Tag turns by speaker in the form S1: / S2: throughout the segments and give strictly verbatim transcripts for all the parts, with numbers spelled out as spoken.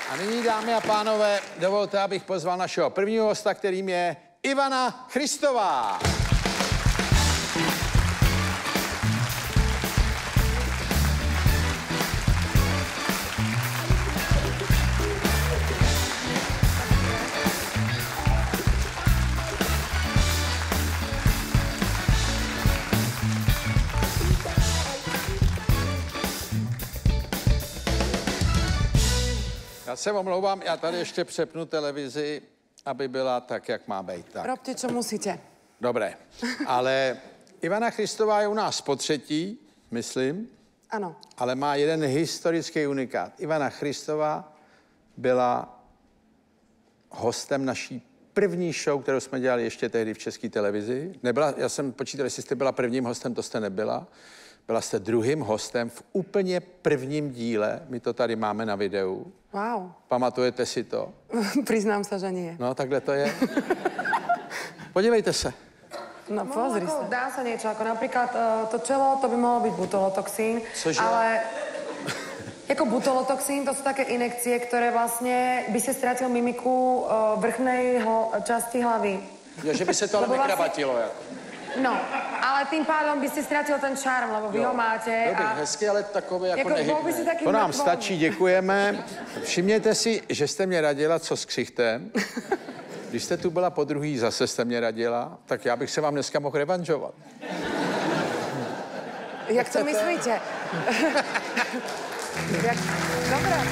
S1: A nyní, dámy a pánové, dovolte, abych pozval našeho prvního hosta, kterým je Ivana Christová. Já se omlouvám, já tady ještě přepnu televizi, aby byla tak, jak má být. Tak.
S2: Robte, čo musíte.
S1: Dobré, ale Ivana Christová je u nás po třetí, myslím.
S2: Ano.
S1: Ale má jeden historický unikát. Ivana Christová byla hostem naší první show, kterou jsme dělali ještě tehdy v České televizi. Nebyla, já jsem počítal, jestli jste byla prvním hostem, to jste nebyla. Byla jste druhým hostem v úplně prvním díle. My to tady máme na videu.
S2: Wow.
S1: Pamatujete si to?
S2: Priznám se, že nie.
S1: No, takhle to je. Podívejte se.
S2: No, pozri
S3: no,
S2: sa.
S3: Dá sa niečo, ako napríklad uh, to čelo, to by mohlo byť butylotoxín.
S1: Cože?
S3: Ale jako butylotoxín, to sú také injekcie, ktoré vlastne by si ztratil mimiku uh, vrchnej hl časti hlavy.
S1: Jo, že by se to ale nekrabatilo, jako.
S3: No, ale tým pádom by si ztratil ten šarm, lebo vy jo. ho máte.
S1: Dobrý,
S3: a...
S1: hezky, ale takové jako, jako
S3: nehybné. Si
S1: to nám stačí, děkujeme. Všimněte si, že jste mě radila, co s ksichtem. Když jste tu byla po druhý, zase jste mě radila, tak já bych se vám dneska mohl revanžovat.
S2: Jak to myslíte? Jak... Dobré.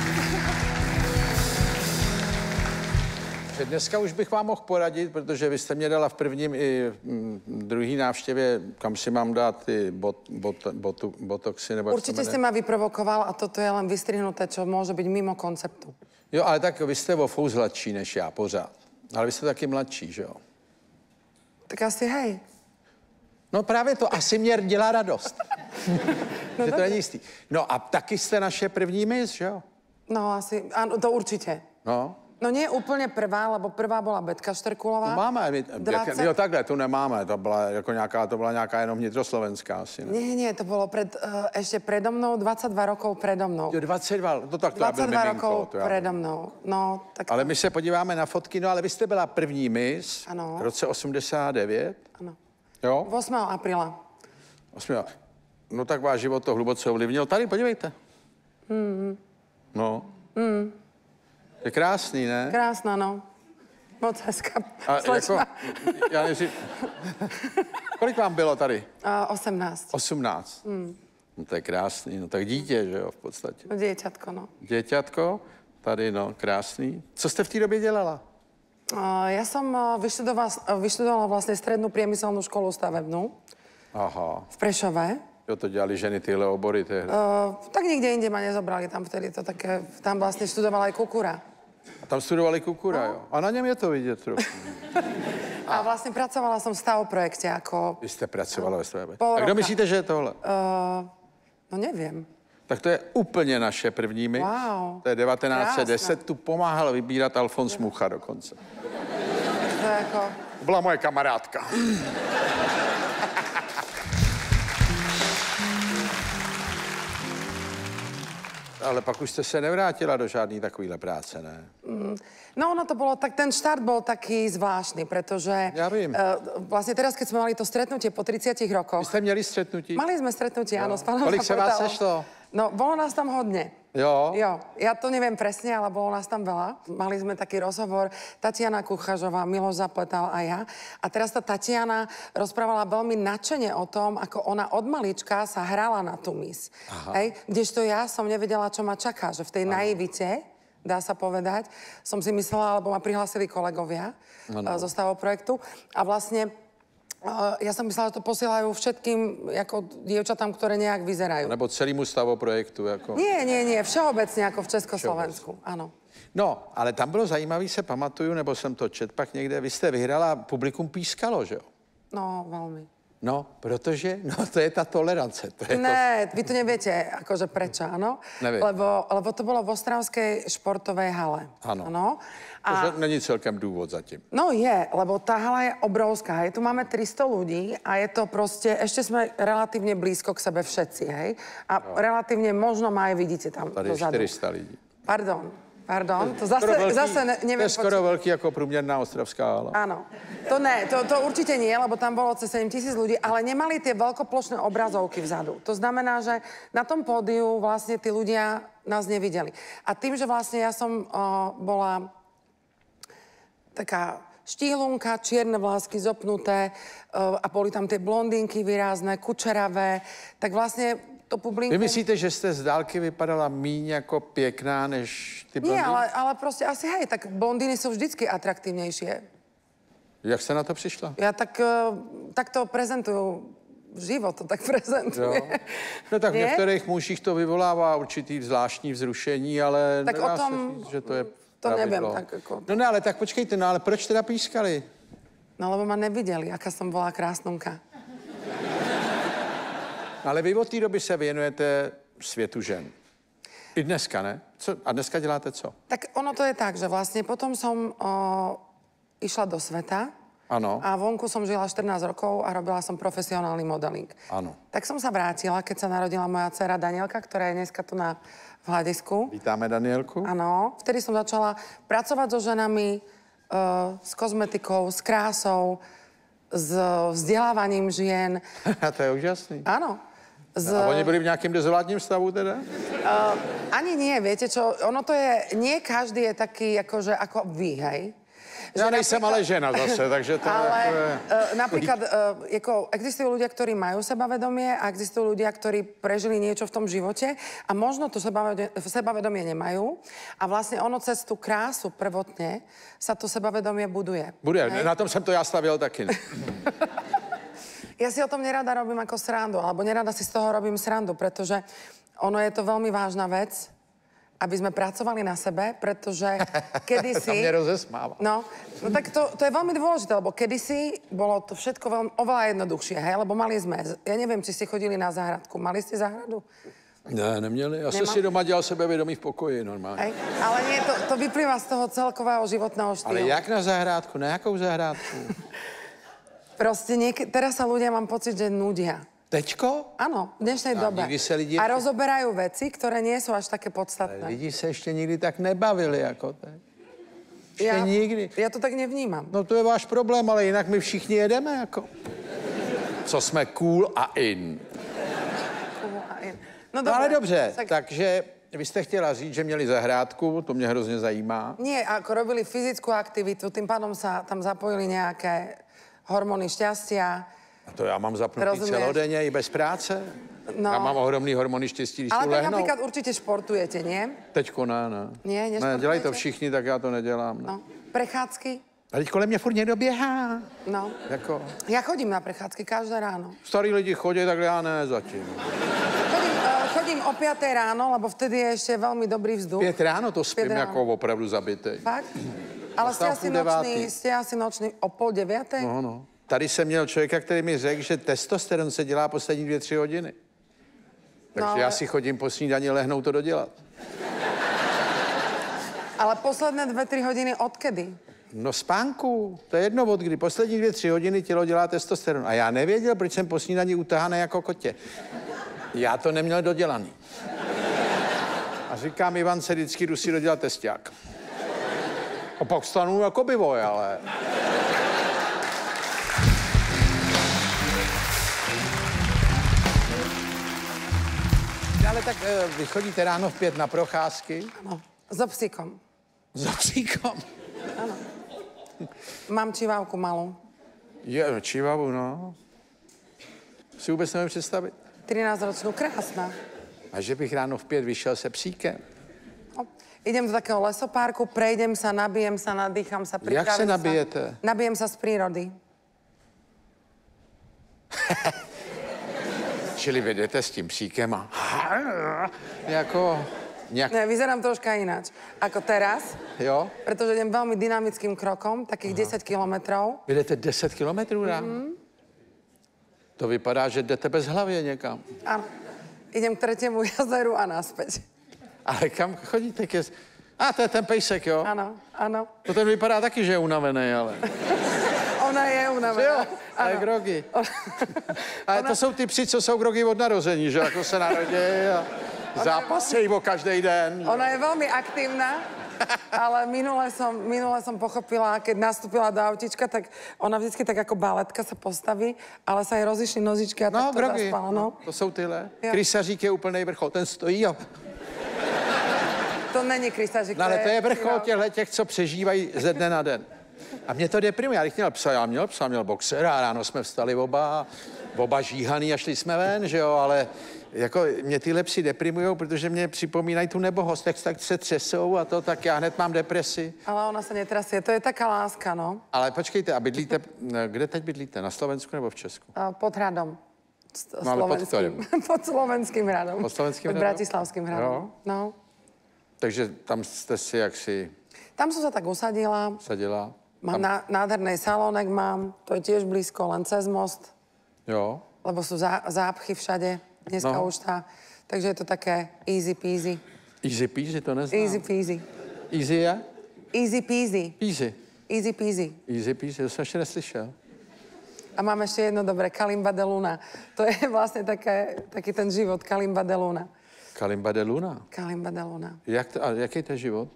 S1: Dneska už bych vám mohl poradit, protože vy jste mě dala v prvním i mm, druhý návštěvě, kam si mám dát ty bot, bot, botu, botoxy. Nebo
S2: Určitě jste ma vyprovokoval a toto je len vystrihnuté, čo může být mimo konceptu.
S1: Jo, ale tak vy jste o fous hladší než já, pořád. Ale vy jste taky mladší, že jo?
S2: Tak asi hej.
S1: No právě to asi mě dělá radost.
S2: No
S1: že to není jistý. No a taky jste naše první mis, že jo?
S2: No asi, ano, to určitě.
S1: No.
S2: No nie úplně prvá, lebo prvá byla Betka Šterkulová.
S1: To máme, my,
S2: dvacet...
S1: jo takhle, tu nemáme, to byla jako nějaká, to byla nějaká jenom vnitroslovenská asi, ne?
S2: Nie, nie, to bylo před, uh, ještě predo mnou, dvacet dva rokov predo mnou.
S1: Jo, dvacet dva, to tak to
S2: dvacet dva
S1: miminko,
S2: rokov
S1: to já
S2: predo mnou, no tak...
S1: Ale my se podíváme na fotky, no ale vy jste byla první mis
S2: ano.
S1: v roce osmdesát devět.
S2: Ano.
S1: Jo?
S2: osmého apríla.
S1: osmého No tak váš život to hluboce ovlivnil. Tady, podívejte.
S2: Mm.
S1: No.
S2: Mm.
S1: Je krásný, ne?
S2: Krásná, no. Moc hezká
S1: slečna. Jako, já neři... Kolik vám bylo tady?
S2: Uh, osmnáct.
S1: osmnáct. Mm. No to je krásný, no tak dítě, že jo, v podstatě.
S2: No, děťatko, no.
S1: Děťatko, tady, no, krásný. Co jste v té době dělala?
S2: Uh, já jsem uh, vyštudovala, uh, vyštudovala vlastně střední priemyselnou školu stavebnou.
S1: Aha.
S2: V Prešove.
S1: Jo, to dělali ženy tyhle obory tehdy.
S2: Uh, tak nikde jinde ma nezobrali, tam vtedy to také, tam vlastně študovala i Kukura.
S1: A tam studovali Kukura, no. Jo. A na něm je to vidět trochu.
S2: A vlastně pracovala jsem v stavопроjekte jako...
S1: Vy jste pracovala ve stavebě.
S2: A
S1: kdo myslíte, že je tohle?
S2: Uh, no nevím.
S1: Tak to je úplně naše první mis.
S2: Wow.
S1: To je devatenáct set deset, tu pomáhal vybírat Alfons Mucha dokonce.
S2: To je jako...
S1: Byla moje kamarádka. Ale pak už jste se nevrátila do žádný takovýhle práce, ne?
S2: Mm, no ono to bolo, tak ten štart bol taký zvláštny, pretože...
S1: Ja vím.
S2: Uh, vlastne teraz, keď sme mali to stretnutie po tridsiatich rokoch...
S1: Vy ste měli stretnutí?
S2: Mali sme stretnutie, áno, s pánom
S1: Kolik sa vás
S2: Zaportálom.
S1: sešlo?
S2: No, bolo nás tam hodne.
S1: Jo?
S2: Jo, ja to neviem presne, ale bolo nás tam veľa. Mali sme taký rozhovor, Tatiana Kuchažová, Miloš Zapletal a ja. A teraz tá Tatiana rozprávala veľmi nadšene o tom, ako ona od malička sa hrala na tú mis. Hej? Kdežto ja som nevedela, čo ma čaká, že v tej naivite, dá sa povedať, som si myslela, alebo ma prihlásili kolegovia ano. zo stavoprojektu. A vlastne Uh, ja som myslela, že to posielajú všetkým jako dievčatám, ktoré nejak vyzerajú.
S1: Nebo celému stavoprojektu, jako...
S2: Nie, nie, nie, všeobecně jako v Československu, ano.
S1: No, ale tam bylo zajímavý, se pamatuju, nebo jsem to čet pak někde, vy jste vyhrala, publikum pískalo, že jo?
S2: No, velmi.
S1: No, protože, no to je ta tolerance. To je
S2: ne,
S1: to...
S2: vy to neviete, akože prečo, áno?
S1: Neviem.
S2: Lebo, lebo to bolo v Ostravskej športovej hale.
S1: Áno.
S2: Áno.
S1: A... To není celkem důvod zatím.
S2: No je, lebo tá hala je obrovská, hej. Tu máme tristo ľudí a je to prostě, ešte sme relatívne blízko k sebe všetci, hej. A no. relatívne možno ma aj vidíte tam
S1: tady
S2: dozadu.
S1: čtyři sta lidí.
S2: Pardon. Pardon, to zase,
S1: velký,
S2: zase ne, neviem...
S1: To je skoro
S2: počuť.
S1: velký jako průměrná ostravská hala.
S2: Áno. To ne, to, to určite nie, lebo tam bolo cez sedem tisíc ľudí, ale nemali tie veľkoplošné obrazovky vzadu. To znamená, že na tom pódiu vlastne tí ľudia nás nevideli. A tým, že vlastne ja som uh, bola taká štíhlunka, čierne vlásky zopnuté uh, a boli tam tie blondínky výrazné, kučeravé, tak vlastne to publikum...
S1: Vy myslíte, že jste z dálky vypadala míň jako pěkná než ty blondýny?
S2: Nie, ale, ale proste asi hej, tak blondíny sú vždycky atraktívnejšie.
S1: Jak jste na to přišla?
S2: Ja tak, uh, tak to prezentujú, život to tak prezentuje.
S1: Jo. No tak v
S2: Nie?
S1: některých mužích to vyvolává určitý zvláštní vzrušení, ale
S2: Tak
S1: nedá
S2: o tom-
S1: se říct, že to je
S2: to
S1: pravidlo.
S2: nevím, tak jako-
S1: No ne, ale tak počkejte, no ale proč teda pískali?
S2: No lebo ma nevideli, aká som bola krásnunka.
S1: Ale vy od té doby se věnujete světu žen. I dneska, ne? Co? A dneska děláte co?
S2: Tak ono to je tak, že vlastne potom som o, išla do sveta
S1: Ano.
S2: a vonku som žila štrnásť rokov a robila som profesionálny modeling.
S1: Ano.
S2: Tak som sa vrátila, keď sa narodila moja dcera Danielka, ktorá je dneska tu na v hľadisku.
S1: Vítáme Danielku.
S2: Áno, vtedy som začala pracovať so ženami, uh, s kozmetikou, s krásou, s vzdelávaním žien.
S1: A to je úžasný.
S2: Áno. Z...
S1: A oni byli v nějakém dezolátním stavu teda?
S2: Uh, ani nie, viete čo, ono to je, nie každý je taký, akože, ako vy, hej?
S1: Já nejsem ale žena zase, takže to
S2: Ale
S1: jako je...
S2: uh, napríklad, uh, jako, existujú ľudia, ktorí majú sebavedomie a existujú ľudia, ktorí prežili niečo v tom živote a možno to sebavedomie, sebavedomie nemajú. A vlastne ono cez tú krásu prvotne sa to sebavedomie buduje.
S1: Bude,
S2: hej?
S1: na tom jsem to já stavěl taky. Ne?
S2: Ja si o tom nerada robím ako srandu, alebo nerada si z toho robím srandu, pretože ono je to veľmi vážna vec, aby sme pracovali na sebe, pretože kedysi...
S1: To mě rozesmáva.
S2: No, no tak to, to je veľmi dôležité, lebo kedysi bolo to všetko veľmi, oveľa jednoduchšie, hej, lebo mali sme, ja neviem, či ste chodili na záhradku, mali ste záhradu?
S1: Ne, neměli. Já jsem
S2: Nemám.
S1: si doma dělal sebevědomí v pokoji normálně.
S2: Hej? Ale nie, to, to vyplýva z toho celkového životného štýlu.
S1: Ale jak na zahrádku? Na jakou zahrádku?
S2: Proste niek- teraz sa ľudia, mám pocit, že nudia.
S1: Teďko?
S2: Áno, v dnešnej
S1: A
S2: dobe.
S1: nikdy sa lidi-
S2: A rozoberajú veci, ktoré nie sú až také podstatné.
S1: Lidi se ještě nikdy tak nebavili jako teď. Ještě
S2: Ja,
S1: nikdy.
S2: ja to tak nevnímam.
S1: No to je váš problém, ale jinak my všichni jedeme jako. Co jsme cool a in.
S2: No,
S1: No ale dobře,
S2: tak...
S1: takže vy jste chtěla říct, že měli zahrádku, to mě hrozně zajímá.
S2: Nie, ako robili fyzickú aktivitu, tým pádom sa tam zapojili nejaké hormóny šťastia.
S1: A to já mám zapnutý
S2: Rozumieš?
S1: celodenně i bez práce.
S2: No.
S1: Já mám ohromný hormony štěstí, když
S2: Ale
S1: tu
S2: tak
S1: lehnou.
S2: napríklad určite športujete, nie?
S1: Teďko ne, ne.
S2: Nie,
S1: Ne,
S2: nešportujete?
S1: dělají to všichni, tak já to nedělám. Ne.
S2: No. Prechádzky?
S1: A teď kolem mě furt někdo běhá.
S2: No.
S1: Jako,
S2: Ja chodím na prechádzky každé ráno.
S1: starý lidi chodí, tak já ne zatím.
S2: Chodím, uh, chodím o piatej ráno, lebo vtedy je ešte veľmi dobrý vzduch.
S1: Pět ráno to spím
S2: Pět ráno.
S1: jako opravdu zabitej.
S2: Fakt? Ale ste
S1: Vstávám
S2: asi,
S1: půl devátý.
S2: nočný, ste asi nočný o pol deviatej?
S1: No, no. Tady jsem měl člověka, který mi řekl, že testosteron se dělá poslední dvě, tři hodiny. Takže
S2: No, ale-
S1: já si chodím po snídani lehnout to dodělat.
S2: Ale posledné dve, tri hodiny odkedy?
S1: No spánku, to je jedno od kdy. Poslední dvě, tři hodiny tělo dělá testosteron. A já nevěděl, proč jsem po snídani utahaný jako kotě. Já to neměl dodělaný. A říkám Ivance, vždycky jdu si dodělat testák. A pak stanu jako bivoj, ale... Ale tak e, vy chodíte ráno v pět na procházky?
S2: No, so psíkom.
S1: Za psíkom.
S2: Mám čivávku malú.
S1: Je, čivavu, no. Si vůbec nevím představit.
S2: trinásťročnú, krásna.
S1: A že bych ráno v pět vyšel se psíkem.
S2: No, idem do takého lesopárku, prejdem sa, nabijem sa, nadýcham sa, pripravím
S1: Jak se
S2: sa.
S1: nabijete?
S2: Nabijem sa z prírody.
S1: Čili vy jdete s tím psíkem a... Jako... Nějak...
S2: Ne, vyzerám troška ináč ako teraz,
S1: Jo?
S2: pretože idem veľmi dynamickým krokom, takých desať kilometrov.
S1: Vy jdete deset kilometrů ráno? Mm-hmm. To vypadá, že jdete bez hlavě někam.
S2: Áno. Idem k tretiemu jazeru a naspäť.
S1: Ale kam chodíte? Ke... A to je ten pejsek, jo?
S2: Áno, áno.
S1: To ten vypadá taky, že je unavený, ale...
S2: Ona je
S1: Jo,
S2: unavená.
S1: a je grogy. Ale to jsou ty psi, co jsou grogy od narození, že jako se narodí a Zápasej o každý den.
S2: Ona je veľmi aktívna, ale minule som, minule som pochopila, keď nastúpila do autička, tak ona vždycky tak ako baletka sa postaví, ale sa jej rozišli nožičky a
S1: No,
S2: tak to
S1: drogy,
S2: zaspala, no.
S1: to jsou tyhle.
S2: Jo.
S1: Krysařík je úplnej vrchol, ten stojí a...
S2: To není krysařík.
S1: No ale to je vrchol těchhle těch, co přežívají ze dne na den. A mě to deprimuje, já bych měl psa, já měl psa, měl boxera a ráno jsme vstali oba, oba žíhaný a šli jsme ven, že jo, ale jako mě tyhle psi deprimujou, protože mě připomínají tu nebohost, tak, tak se třesou a to, tak já hned mám depresi.
S2: Ale ona sa netrasie, to je taká láska, no.
S1: Ale počkejte, a bydlíte, kde teď bydlíte, na Slovensku nebo v Česku?
S2: A pod hradom. S-
S1: No, ale pod
S2: slovenským. pod slovenským hradom.
S1: Pod slovenským
S2: pod
S1: hradom?
S2: bratislavským hradom.
S1: Jo.
S2: No.
S1: Takže tam jste si jaksi
S2: Tam som sa tak usadila.
S1: sadila.
S2: Mám ná, nádherný salónek, mám, to je tiež blízko, len cez most,
S1: Jo.
S2: lebo sú zá, zápchy všade, dneska
S1: No.
S2: už tá, takže je to také easy peasy.
S1: Easy peasy, to neznám.
S2: Easy peasy.
S1: Easy je?
S2: Easy peasy.
S1: Easy.
S2: Easy peasy.
S1: Easy peasy, to jsem ještě neslyšel.
S2: A mám ešte jedno dobré, Kalimba de Luna. To je vlastne také, taký ten život, Kalimba de Luna.
S1: Kalimba de Luna.
S2: Kalimba de Luna.
S1: Jak to, a jaký to je život?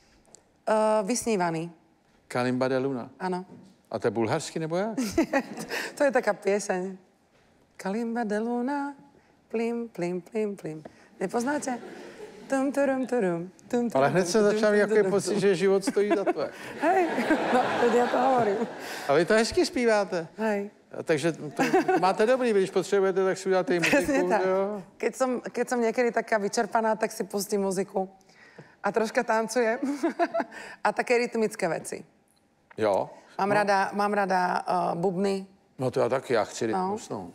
S2: Uh, vysnívaný,
S1: Kalimba de Luna.
S2: áno.
S1: A to je bulharsky nebo jak?
S2: To je taká pieseň. Kalimba de Luna, plim, plim, plim, plim. Nepoznáte? Tum, turum, turum, tum, turum,
S1: Ale hned jsem
S2: tum,
S1: začal
S2: tum,
S1: mít
S2: tum,
S1: jaký
S2: tum,
S1: pocit,
S2: tum.
S1: že život stojí za to.
S2: Hej, no, teď ja to hovorím.
S1: A vy to hezky zpíváte.
S2: Hej.
S1: A takže to, to máte dobrý, když potřebujete, tak si uděláte i
S2: Presne
S1: muziku.
S2: tak.
S1: Jo?
S2: Keď som, keď som niekedy taká vyčerpaná, tak si pustím muziku. A troška tancujem. A také rytmické veci.
S1: Jo.
S2: Mám no. rada, mám rada uh, bubny
S1: No to já taky, já chci rytmus, no.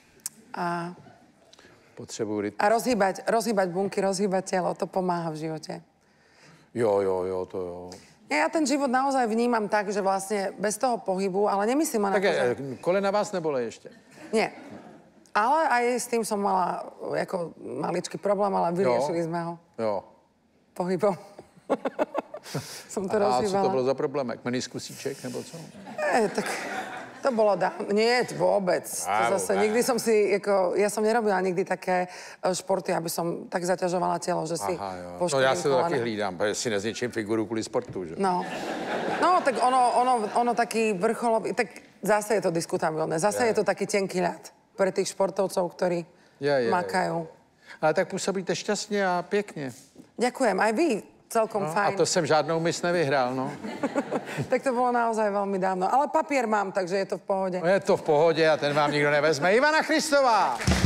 S2: a,
S1: Potřebuji rytmus.
S2: a rozhýbať, rozhýbať bunky, rozhýbať telo. To pomáha v živote.
S1: Jo, jo, jo, to jo.
S2: Nie, ja ten život naozaj vnímam tak, že vlastne bez toho pohybu, ale nemyslím len
S1: Tak
S2: ako, že...
S1: je, kolena vás nebole ještě?
S2: Nie. Ale aj s tým som mala ako maličký problém, ale vyriešili
S1: Jo.
S2: sme ho
S1: Jo.
S2: pohybom. som to
S1: A co
S2: rozhýbala.
S1: to bylo za problémek? Meniskusíček nebo co?
S2: E, tak to bolo dávno. Nie, vôbec. To
S1: Á,
S2: zase
S1: vôbec.
S2: nikdy som si, ako, ja som nerobila nikdy také e, športy, aby som tak zaťažovala telo, že si
S1: Aha, jo. No
S2: poškodím
S1: já se to
S2: kolena.
S1: taky hlídám, protože si nezničím figuru kvůli sportu, že?
S2: No. No, tak ono, ono, ono taký vrcholový, tak zase je to diskutabilné. Zase
S1: Je.
S2: je to taký tenký ľad pre tých športovcov, ktorí
S1: Je, je,
S2: makajú.
S1: Ale tak působíte šťastně a pěkně.
S2: Ďakujem, aj vy celkom
S1: No, a
S2: fajn.
S1: to jsem žádnou mis nevyhrál, no.
S2: Tak to bolo naozaj veľmi dávno. Ale papier mám, takže je to v pohode.
S1: No je to v pohodě a ten vám nikdo nevezme. Ivana Christová!